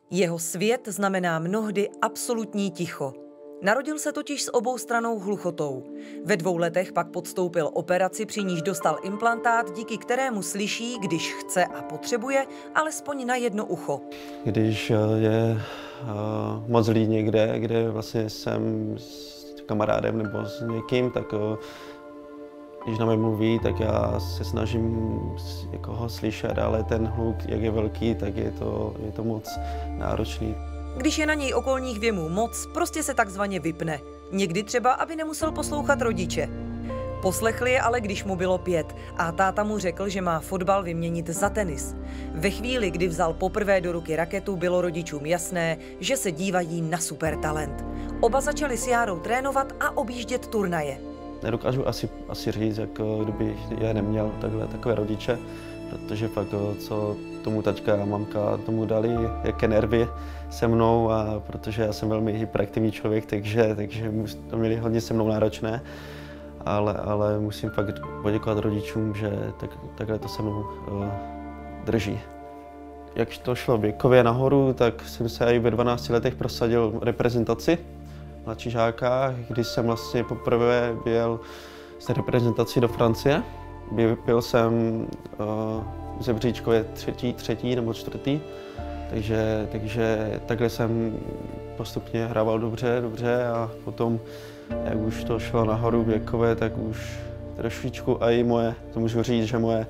Jeho svět znamená mnohdy absolutní ticho. Narodil se totiž s oboustrannou hluchotou. Ve 2 letech pak podstoupil operaci, při níž dostal implantát, díky kterému slyší, když chce a potřebuje, alespoň na jedno ucho. Když je moc lidí někde, kde vlastně jsem s kamarádem nebo s někým, tak když na mě mluví, tak já se snažím jako ho slyšet, ale ten hluk, jak je velký, tak je to moc náročný. Když je na něj okolních věmů moc, prostě se takzvaně vypne. Někdy třeba, aby nemusel poslouchat rodiče. Poslechli je ale, když mu bylo 5 a táta mu řekl, že má fotbal vyměnit za tenis. Ve chvíli, kdy vzal poprvé do ruky raketu, bylo rodičům jasné, že se dívají na supertalent. Oba začali s Járou trénovat a objíždět turnaje. Nedokážu asi říct, jak kdybych je neměl takové rodiče, protože fakt co tomu taťka a mamka tomu dali, jaké nervy se mnou, a protože já jsem velmi hyperaktivní člověk, takže to měli hodně se mnou náročné, ale musím fakt poděkovat rodičům, že takhle to se mnou drží. Jak to šlo věkově nahoru, tak jsem se i ve 12 letech prosadil v reprezentaci na Čižákách, když jsem vlastně poprvé byl z reprezentací do Francie. Byl jsem v žebříčkově třetí nebo čtvrtý, takže takhle jsem postupně hrával dobře a potom, jak už to šlo nahoru věkové, tak už trošičku a i moje, to můžu říct, že moje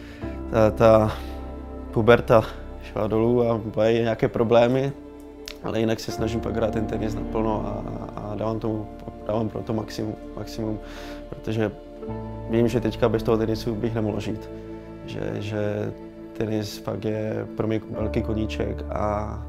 ta puberta šla dolů a byly nějaké problémy, ale jinak se snažím pak hrát ten tenis naplno a dávám pro to maximum, protože vím, že teďka bez toho tenisu bych nemohl žít. Že tenis fakt je pro mě velký koníček a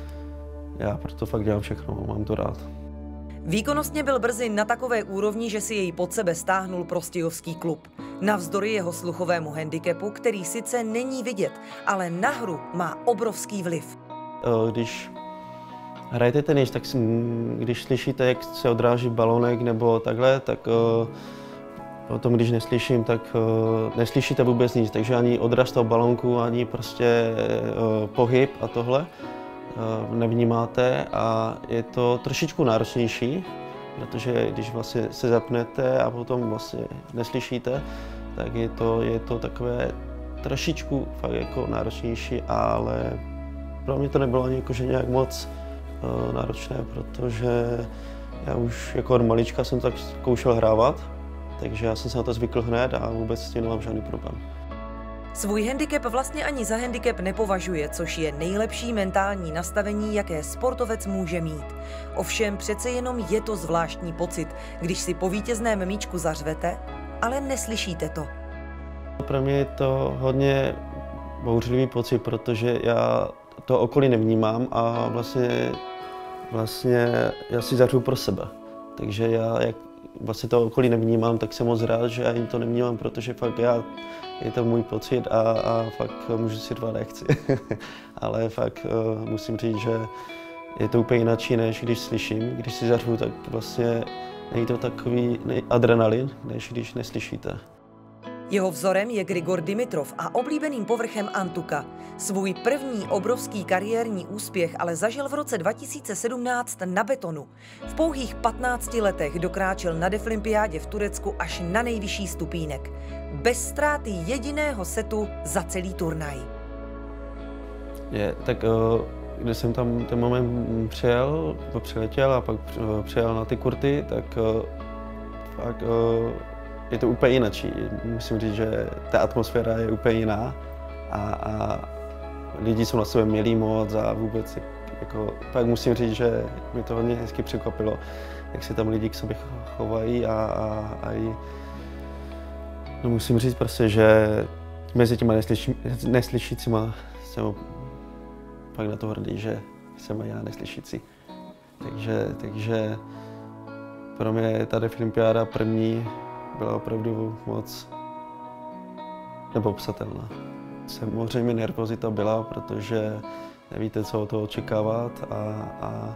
já proto fakt dělám všechno, mám to rád. Výkonnostně byl brzy na takové úrovni, že si jej pod sebe stáhnul Prostějovský klub. Navzdory jeho sluchovému handicapu, který sice není vidět, ale na hru má obrovský vliv. Když hrajete tenis, tak když slyšíte, jak se odráží balónek nebo takhle, tak potom, když neslyším, tak neslyšíte vůbec nic, takže ani odraz toho balónku, ani prostě pohyb a tohle nevnímáte a je to trošičku náročnější, protože když vlastně se zapnete a potom vlastně neslyšíte, tak je to takové trošičku fakt jako náročnější, ale pro mě to nebylo ani jakože nějak moc náročné, protože já už jako od malička jsem tak zkoušel hrávat, takže já jsem se na to zvykl hned a vůbec s tím nemám žádný problém. Svůj handicap vlastně ani za handicap nepovažuje, což je nejlepší mentální nastavení, jaké sportovec může mít. Ovšem přece jenom je to zvláštní pocit, když si po vítězném míčku zařvete, ale neslyšíte to. Pro mě je to hodně bouřlivý pocit, protože já to okolí nevnímám a vlastně já si zařvu pro sebe. Takže já, jak vlastně to okolí nevnímám, tak jsem moc rád, že já jim to nevnímám, protože fakt je to můj pocit a fakt můžu si rvát, nechci. Ale fakt musím říct, že je to úplně jináčí, než když slyším. Když si zařvu, tak vlastně není to takový adrenalin, než když neslyšíte. Jeho vzorem je Grigor Dimitrov a oblíbeným povrchem Antuka. Svůj první obrovský kariérní úspěch ale zažil v roce 2017 na betonu. V pouhých 15 letech dokráčel na Deaflympiádě v Turecku až na nejvyšší stupínek. Bez ztráty jediného setu za celý turnaj. Když jsem tam ten moment přiletěl a pak přijel na ty kurty, tak fakt je to úplně jináčí. Musím říct, že ta atmosféra je úplně jiná a lidi jsou na sebe milí moc a vůbec jako, pak musím říct, že mě to hodně hezky překvapilo, jak se tam lidi k sobě chovají a no musím říct prostě, že mezi těma neslyšícíma jsem pak na to hrdý, že jsem já neslyšící. Takže pro mě ta Deaflympiáda první byla opravdu moc nepopsatelná. Samozřejmě nervozita byla, protože nevíte, co od toho očekávat a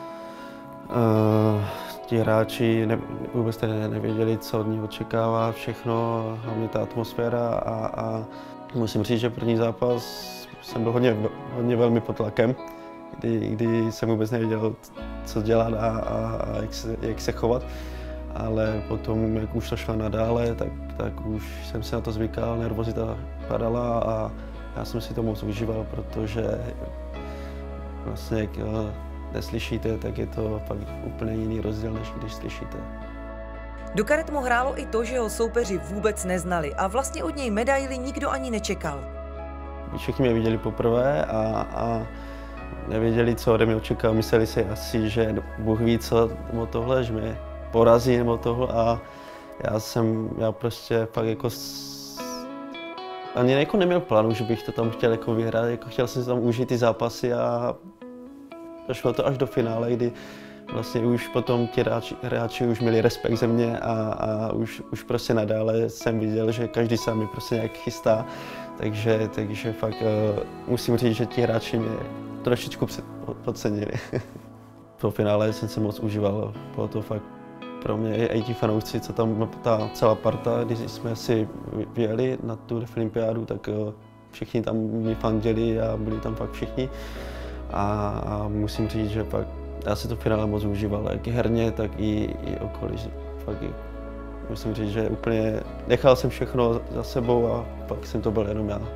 ti hráči vůbec nevěděli, co od nich očekává, všechno, hlavně ta atmosféra a musím říct, že první zápas jsem byl hodně velmi pod tlakem, kdy jsem vůbec nevěděl, co dělat a jak se chovat. Ale potom, jak už to šlo nadále, tak už jsem se na to zvykal, nervozita padala a já jsem si to moc užíval, protože vlastně jak neslyšíte, tak je to fakt úplně jiný rozdíl, než když slyšíte. Do karet mu hrálo i to, že ho soupeři vůbec neznali a vlastně od něj medaili nikdo ani nečekal. Všichni mě viděli poprvé a nevěděli, co ode mě očekal. Mysleli si asi, že Bůh ví, co o tohle, že mě porazí nebo tohle a já prostě fakt jako ani jako neměl plánu, že bych to tam chtěl jako vyhrát, jako chtěl jsem si tam užít ty zápasy a došlo to až do finále, kdy vlastně už potom ti hráči už měli respekt ze mě a už prostě nadále jsem viděl, že každý se mi prostě nějak chystá, takže fakt musím říct, že ti hráči mě trošičku podcenili. Po finále jsem se moc užíval, bylo to fakt pro mě i ti fanoušci, co tam ta celá parta, když jsme si vyjeli na tu olympiádu, tak všichni tam mi fandili a byli tam fakt všichni. A musím říct, že fakt já si to finále moc užíval, jak i herně, tak i okolí. Fakt musím říct, že úplně nechal jsem všechno za sebou a pak jsem to byl jenom já.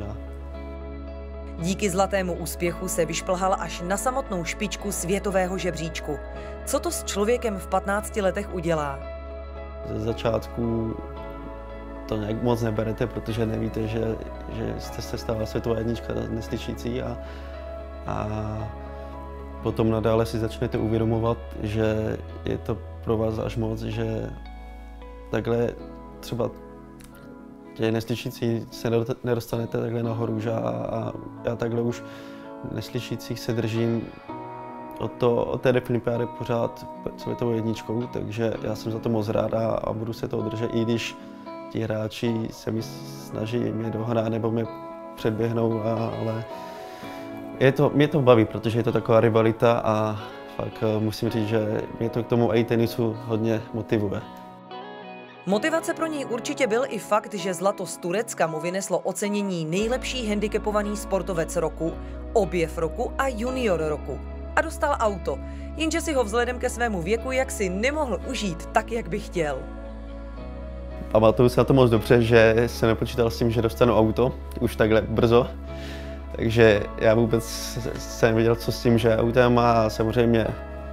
Díky zlatému úspěchu se vyšplhal až na samotnou špičku světového žebříčku. Co to s člověkem v 15 letech udělá? Ze začátku to nějak moc neberete, protože nevíte, že jste se stala světová jednička neslyšící a potom nadále si začnete uvědomovat, že je to pro vás až moc, že takhle třeba těch neslyšící se nedostanete takhle nahoru, že a já takhle už neslyšících se držím od té olympiády pořád světovou jedničkou, takže já jsem za to moc rád a budu se toho držet, i když ti hráči se mi snaží mě dohnat nebo mě předběhnou, ale mě to baví, protože je to taková rivalita a fakt musím říct, že mě to k tomu i tenisu hodně motivuje. Motivace pro něj určitě byl i fakt, že zlato z Turecka mu vyneslo ocenění nejlepší handicapovaný sportovec roku, objev roku a junior roku. A dostal auto, jenže si ho vzhledem ke svému věku jaksi nemohl užít tak, jak by chtěl. Pamatuju se na to moc dobře, že jsem nepočítal s tím, že dostanu auto už takhle brzo. Takže já vůbec jsem věděl, co s tím, že autem a samozřejmě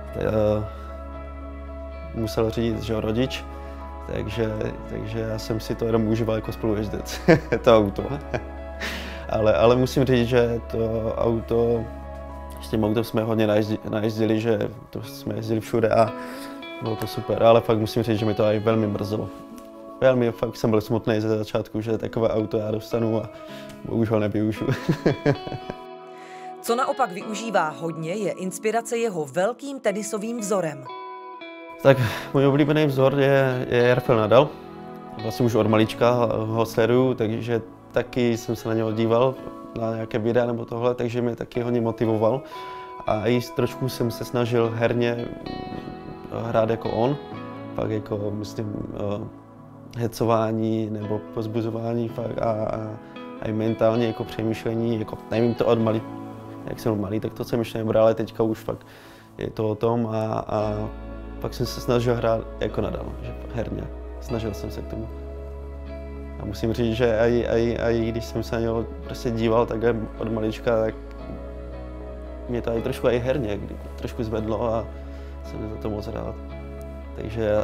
musel řídit, že rodič. Takže já jsem si to jenom užíval jako spolujezdec, to auto. ale musím říct, že to auto, s tím autem jsme hodně najezdili, že to jsme jezdili všude a bylo to super, ale fakt musím říct, že mi to i velmi mrzelo. Velmi fakt jsem byl smutný ze začátku, že takové auto já dostanu a už ho nevyužiju. Co naopak využívá hodně, je inspirace jeho velkým tenisovým vzorem. Tak můj oblíbený vzor je Rafael Nadal. Vlastně už od malička ho sleduju, takže taky jsem se na něho díval, na nějaké videa nebo tohle, takže mě taky hodně motivoval. A i trošku jsem se snažil herně hrát jako on, pak jako myslím hecování nebo pozbuzování fakt a i mentálně jako přemýšlení, jako nevím to od malý, jak jsem malý, tak to jsem ještě nebral, ale teďka už fakt je to o tom a pak jsem se snažil hrát jako Nadal, že herně. Snažil jsem se k tomu. A musím říct, že i když jsem se na něho prostě díval takhle od malička, tak mě to i trošku herně trošku zvedlo a jsem za to moc rád. Takže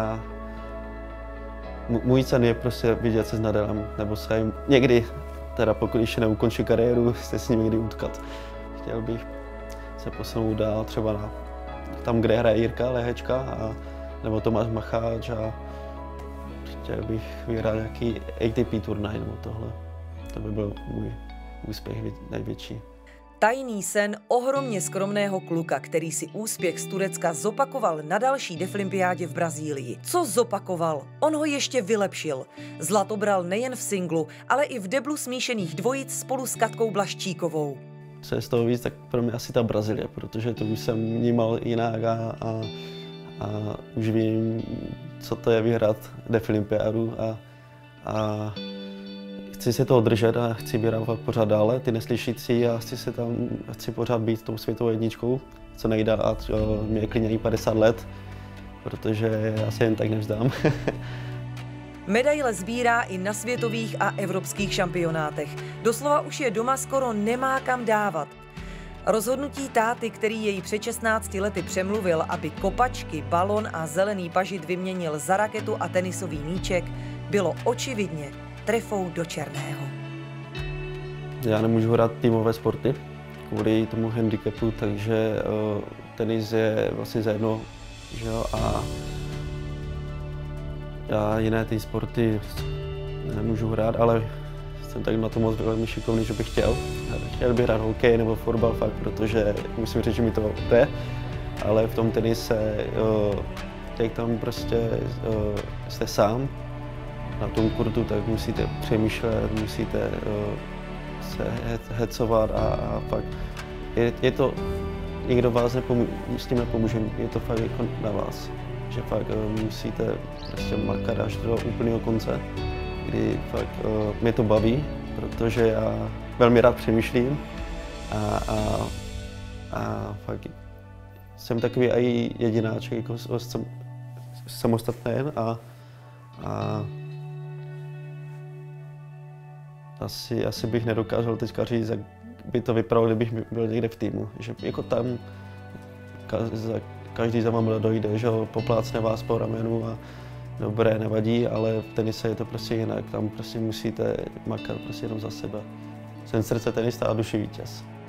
můj sen je prostě vidět se s Nadalem, nebo se jim někdy, teda pokud ještě neukončí kariéru, se s ním někdy utkat. Chtěl bych se posunout dál třeba tam, kde hraje Jirka Lehečka nebo Tomáš Macháč a chtěl bych vyhrát nějaký ATP turnaj nebo tohle. To by byl můj úspěch největší. Tajný sen ohromně skromného kluka, který si úspěch z Turecka zopakoval na další deflympiádě v Brazílii. Co zopakoval? On ho ještě vylepšil. Zlato bral nejen v singlu, ale i v deblu smíšených dvojic spolu s Katkou Blaščíkovou. Co je z toho víc, tak pro mě asi ta Brazílie, protože to už jsem vnímal jinak a už vím, co to je vyhrát deflympiádu a chci se toho držet a chci vyrávat pořád dále, ty neslyšící, a chci pořád být tou světovou jedničkou, co nejde, a mě je klidně i 50 let, protože já se jen tak nevzdám. Medaile sbírá i na světových a evropských šampionátech. Doslova už je doma skoro nemá kam dávat. Rozhodnutí táty, který jej před 16 lety přemluvil, aby kopačky, balon a zelený pažit vyměnil za raketu a tenisový míček, bylo očividně trefou do černého. Já nemůžu hrát týmové sporty kvůli tomu handicapu, takže tenis je vlastně zajedno, že jo, a já jiné ty sporty nemůžu hrát, ale jsem tak na to moc velmi šikovný, že bych chtěl. Chtěl bych hrát hokej nebo fotbal fakt, protože musím říct, že mi to jde, ale v tom tenise, jak tam prostě jste sám na tom kurtu, tak musíte přemýšlet, musíte se hecovat a fakt je to, nikdo vás s tím nepomůže, je to fakt jako na vás, že fakt musíte prostě makat až do úplného konce, kdy fakt mě to baví, protože já velmi rád přemýšlím a fakt jsem takový i jedináček, jako samostatný a asi bych nedokázal teďka říct, jak by to vypadalo, kdybych byl někde v týmu. Že jako tam každý za vámi dojde, že poplácne vás po ramenu a dobré, nevadí, ale v tenise je to prostě jinak. Tam prostě musíte makat prostě jenom za sebe. Jsem srdce tenista a duši vítěz.